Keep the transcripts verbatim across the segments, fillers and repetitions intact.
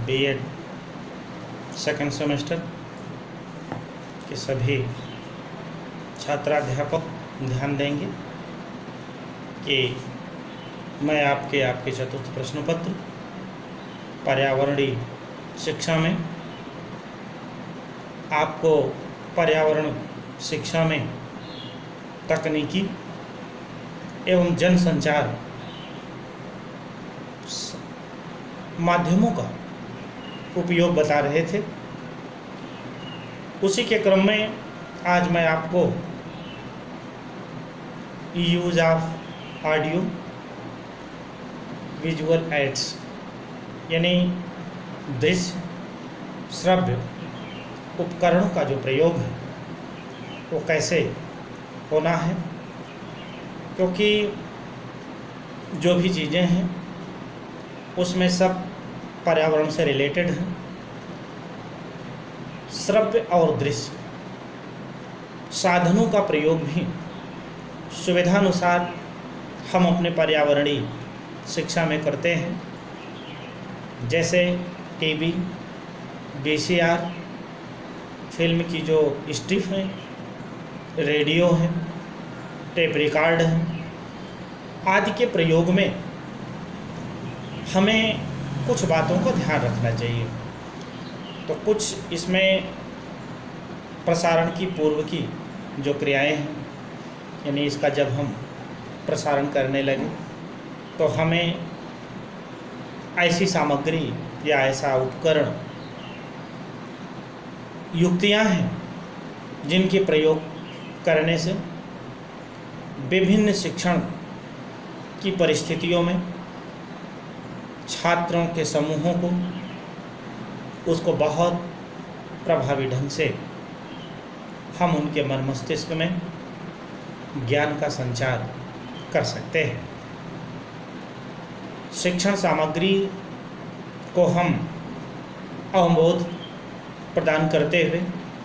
BEd second semester के सभी छात्राध्यापक ध्यान देंगे कि मैं आपके आपके चतुर्थ प्रश्न पत्र पर्यावरणीय शिक्षा में आपको पर्यावरण शिक्षा में तकनीकी एवं जनसंचार माध्यमों का उपयोग बता रहे थे। उसी के क्रम में आज मैं आपको use of audio visual aids यानी दृश्य श्रव्य उपकरणों का जो प्रयोग है वो कैसे होना है, क्योंकि जो भी चीज़ें हैं उसमें सब पर्यावरण से रिलेटेड हैं। श्रव्य और दृश्य साधनों का प्रयोग भी सुविधानुसार हम अपने पर्यावरणीय शिक्षा में करते हैं, जैसे टीवी, वीसीआर, फिल्म की जो स्ट्रिप है, रेडियो है, टेप रिकॉर्ड है आदि के प्रयोग में हमें कुछ बातों का ध्यान रखना चाहिए। तो कुछ इसमें प्रसारण की पूर्व की जो क्रियाएं हैं, यानी इसका जब हम प्रसारण करने लगे तो हमें ऐसी सामग्री या ऐसा उपकरण युक्तियां हैं जिनके प्रयोग करने से विभिन्न शिक्षण की परिस्थितियों में छात्रों के समूहों को उसको बहुत प्रभावी ढंग से हम उनके मन मस्तिष्क में ज्ञान का संचार कर सकते हैं। शिक्षण सामग्री को हम अवबोध प्रदान करते हुए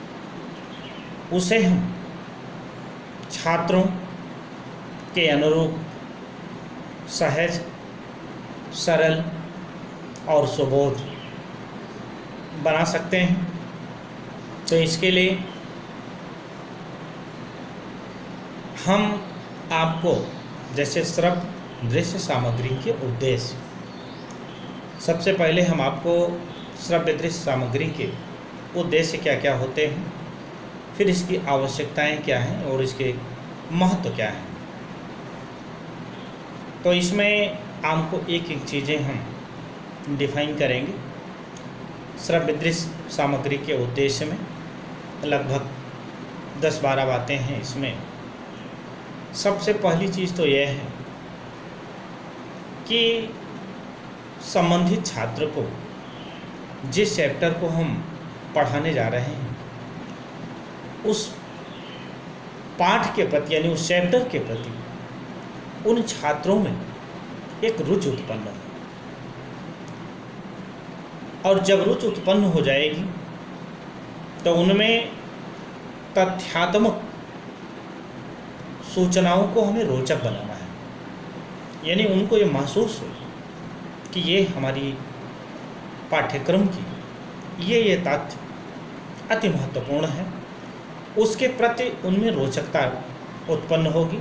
उसे हम छात्रों के अनुरूप सहज, सरल और सुबोध बना सकते हैं। तो इसके लिए हम आपको जैसे श्रव्य दृश्य सामग्री के उद्देश्य, सबसे पहले हम आपको श्रव्य दृश्य सामग्री के उद्देश्य क्या क्या होते हैं, फिर इसकी आवश्यकताएं क्या हैं और इसके महत्व क्या हैं। तो इसमें आपको एक एक चीज़ें हम डिफाइन करेंगे। श्रव्य दृश्य सामग्री के उद्देश्य में लगभग दस बारह बातें हैं। इसमें सबसे पहली चीज़ तो यह है कि संबंधित छात्र को जिस चैप्टर को हम पढ़ाने जा रहे हैं उस पाठ के प्रति यानी उस चैप्टर के प्रति उन छात्रों में एक रुचि उत्पन्न हो, और जब रुचि उत्पन्न हो जाएगी तो उनमें तथ्यात्मक सूचनाओं को हमें रोचक बनाना है। यानी उनको ये महसूस हो कि ये हमारी पाठ्यक्रम की ये ये तथ्य अति महत्वपूर्ण है, उसके प्रति उनमें रोचकता उत्पन्न होगी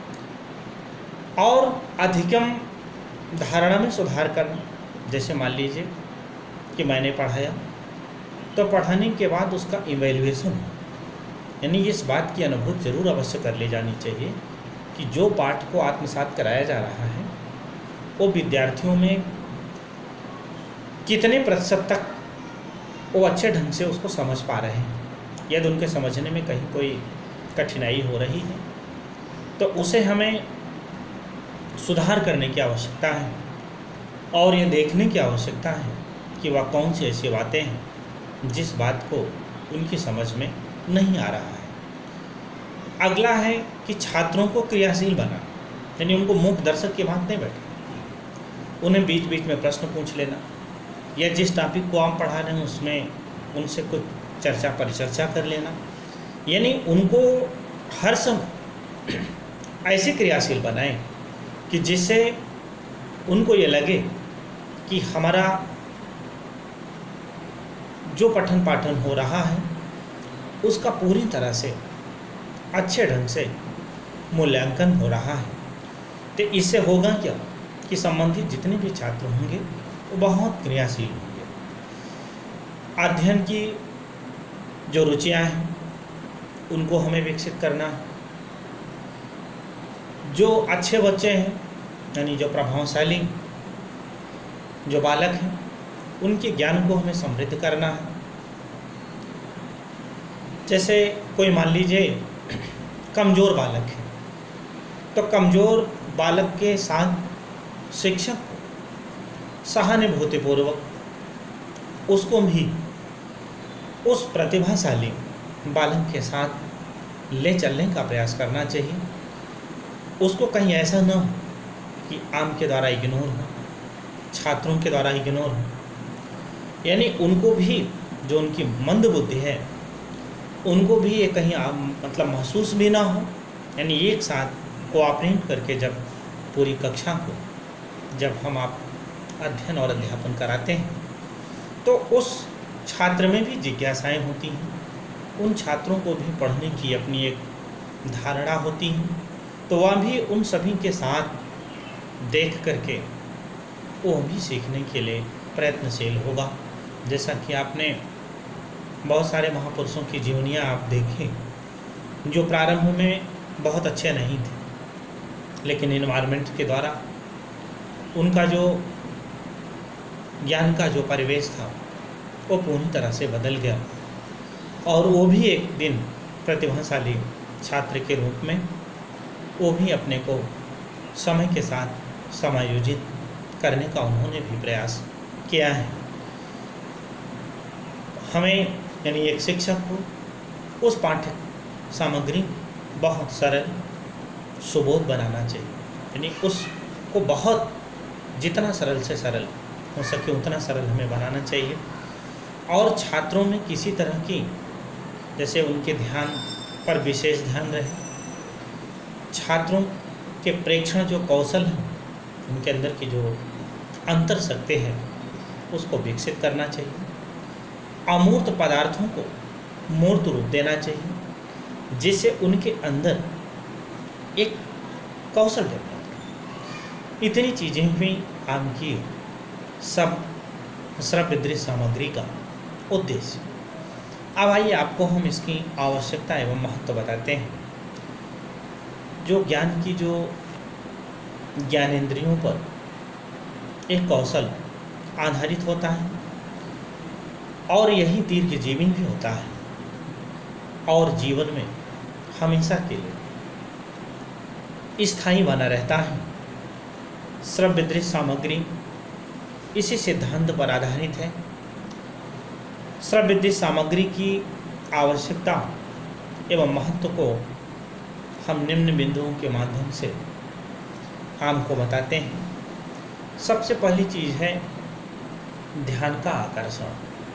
और अधिकम धारणा में सुधार करना। जैसे मान लीजिए कि मैंने पढ़ाया तो पढ़ाने के बाद उसका इवैल्यूएशन हो, यानी इस बात की अनुभूति जरूर अवश्य कर ले जानी चाहिए कि जो पाठ को आत्मसात कराया जा रहा है वो विद्यार्थियों में कितने प्रतिशत तक वो अच्छे ढंग से उसको समझ पा रहे हैं। यदि उनके समझने में कहीं कोई कठिनाई हो रही है तो उसे हमें सुधार करने की आवश्यकता है और ये देखने की आवश्यकता है कि वह कौन सी ऐसी बातें हैं जिस बात को उनकी समझ में नहीं आ रहा है। अगला है कि छात्रों को क्रियाशील बनाना, यानी उनको मूक दर्शक की बात नहीं बैठे, उन्हें बीच बीच में प्रश्न पूछ लेना या जिस टॉपिक को आप पढ़ा रहे हैं उसमें उनसे कुछ चर्चा परिचर्चा कर लेना। यानी उनको हर समय ऐसे क्रियाशील बनाएं कि जिससे उनको ये लगे कि हमारा जो पठन पाठन हो रहा है उसका पूरी तरह से अच्छे ढंग से मूल्यांकन हो रहा है। तो इससे होगा क्या कि संबंधित जितने भी छात्र होंगे वो बहुत क्रियाशील होंगे। अध्ययन की जो रुचियां हैं उनको हमें विकसित करना है। जो अच्छे बच्चे हैं यानी जो प्रभावशाली जो बालक हैं उनके ज्ञान को हमें समृद्ध करना है। जैसे कोई मान लीजिए कमज़ोर बालक है तो कमज़ोर बालक के साथ शिक्षक को सहानुभूतिपूर्वक उसको भी उस प्रतिभाशाली बालक के साथ ले चलने का प्रयास करना चाहिए। उसको कहीं ऐसा न हो कि आम के द्वारा इग्नोर हो, छात्रों के द्वारा इग्नोर हो, यानी उनको भी जो उनकी मंद बुद्धि है उनको भी ये कहीं मतलब महसूस भी ना हो। यानी एक साथ कोऑपरेट करके जब पूरी कक्षा को जब हम आप अध्ययन और अध्यापन कराते हैं तो उस छात्र में भी जिज्ञासाएं होती हैं, उन छात्रों को भी पढ़ने की अपनी एक धारणा होती है, तो वह भी उन सभी के साथ देख करके वो भी सीखने के लिए प्रयत्नशील होगा। जैसा कि आपने बहुत सारे महापुरुषों की जीवनियाँ आप देखें जो प्रारंभ में बहुत अच्छे नहीं थे, लेकिन इन्वायरमेंट के द्वारा उनका जो ज्ञान का जो परिवेश था वो पूरी तरह से बदल गया और वो भी एक दिन प्रतिभाशाली छात्र के रूप में वो भी अपने को समय के साथ समायोजित करने का उन्होंने भी प्रयास किया है। हमें यानी एक शिक्षक को उस पाठ्य सामग्री बहुत सरल सुबोध बनाना चाहिए, यानी उसको बहुत जितना सरल से सरल हो सके उतना सरल हमें बनाना चाहिए। और छात्रों में किसी तरह की जैसे उनके ध्यान पर विशेष ध्यान रहे, छात्रों के प्रेक्षण जो कौशल हैं उनके अंदर की जो अंतर शक्ति है उसको विकसित करना चाहिए। अमूर्त पदार्थों को मूर्त रूप देना चाहिए जिससे उनके अंदर एक कौशल डेवलप। इतनी चीज़ें हुई आपकी सब श्रव्य दृश्य सामग्री का उद्देश्य। अब आइए आपको हम इसकी आवश्यकता एवं महत्व बताते हैं। जो ज्ञान की जो ज्ञानेंद्रियों पर एक कौशल आधारित होता है और यही दीर्घ जीवन भी होता है और जीवन में हमेशा के लिए स्थायी बना रहता है। श्रव्य दृश्य सामग्री इसी सिद्धांत पर आधारित है। श्रव्य दृश्य सामग्री की आवश्यकता एवं महत्व को हम निम्न बिंदुओं के माध्यम से आपको बताते हैं। सबसे पहली चीज़ है ध्यान का आकर्षण।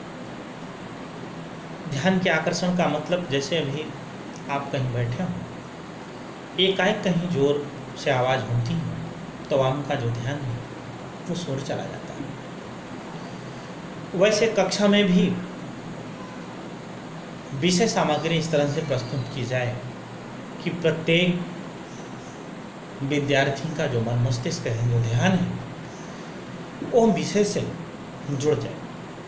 ध्यान के आकर्षण का मतलब जैसे अभी आप कहीं बैठे हो, एकाएक कहीं जोर से आवाज़ होती है तो आपका जो ध्यान है वो सोर चला जाता है। वैसे कक्षा में भी विषय सामग्री इस तरह से प्रस्तुत की जाए कि प्रत्येक विद्यार्थी का जो मन मस्तिष्क है, जो ध्यान है, वो विषय से जुड़ जाए।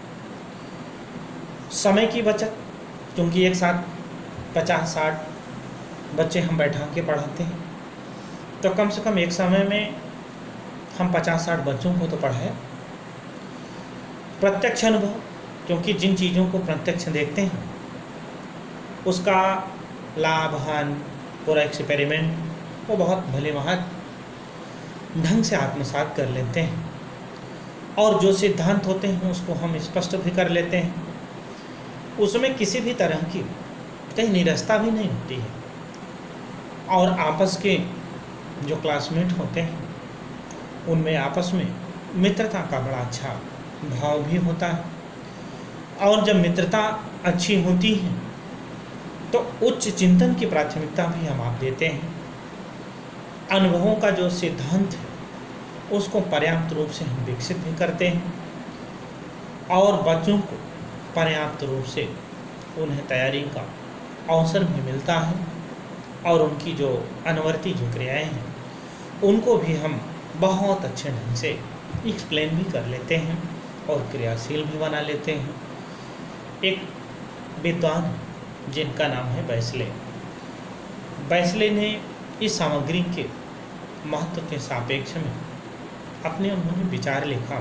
समय की बचत, क्योंकि एक साथ पचास साठ बच्चे हम बैठा के पढ़ाते हैं तो कम से कम एक समय में हम पचास साठ बच्चों को तो पढ़ाएं। प्रत्यक्ष अनुभव, क्योंकि जिन चीज़ों को प्रत्यक्ष देखते हैं उसका लाभ हानि पूरा एक्सपेरिमेंट वो बहुत भले महत ढंग से आत्मसात कर लेते हैं और जो सिद्धांत होते हैं उसको हम स्पष्ट भी कर लेते हैं। उसमें किसी भी तरह की कहीं निरस्ता भी नहीं होती है और आपस के जो क्लासमेट होते हैं उनमें आपस में मित्रता का बड़ा अच्छा भाव भी होता है। और जब मित्रता अच्छी होती है तो उच्च चिंतन की प्राथमिकता भी हम आप देते हैं। अनुभवों का जो सिद्धांत है उसको पर्याप्त रूप से हम विकसित भी करते हैं और बच्चों को पर्याप्त रूप से उन्हें तैयारी का अवसर भी मिलता है और उनकी जो अनुवर्ती जो क्रियाएं हैं उनको भी हम बहुत अच्छे ढंग से एक्सप्लेन भी कर लेते हैं और क्रियाशील भी बना लेते हैं। एक विद्वान जिनका नाम है बैसले, बैसले ने इस सामग्री के महत्व के सापेक्ष में अपने उन्होंने विचार लिखा।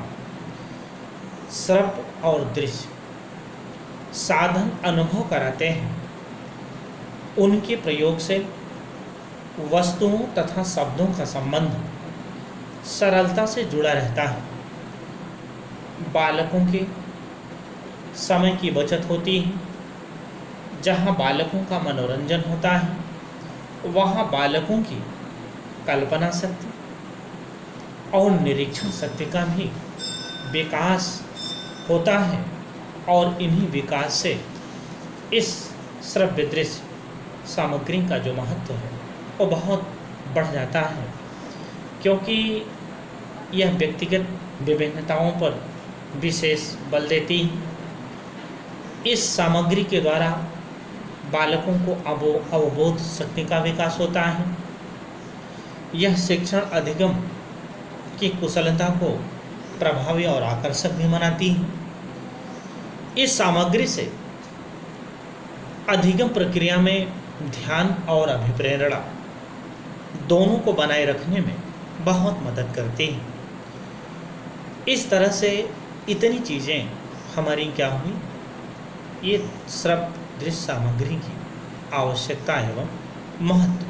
श्रव्य और दृश्य साधन अनुभव कराते हैं, उनके प्रयोग से वस्तुओं तथा शब्दों का संबंध सरलता से जुड़ा रहता है। बालकों के समय की बचत होती है। जहाँ बालकों का मनोरंजन होता है वहाँ बालकों की कल्पना शक्ति और निरीक्षण शक्ति का भी विकास होता है और इन्हीं विकास से इस श्रव्य दृश्य सामग्री का जो महत्व है वो बहुत बढ़ जाता है, क्योंकि यह व्यक्तिगत विभिन्नताओं पर विशेष बल देती है। इस सामग्री के द्वारा बालकों को अवो अवबोध शक्ति का विकास होता है। यह शिक्षण अधिगम की कुशलता को प्रभावी और आकर्षक भी बनाती है। इस सामग्री से अधिगम प्रक्रिया में ध्यान और अभिप्रेरणा दोनों को बनाए रखने में बहुत मदद करती हैं। इस तरह से इतनी चीज़ें हमारी क्या हुई, ये श्रव्य दृश्य सामग्री की आवश्यकता एवं महत्व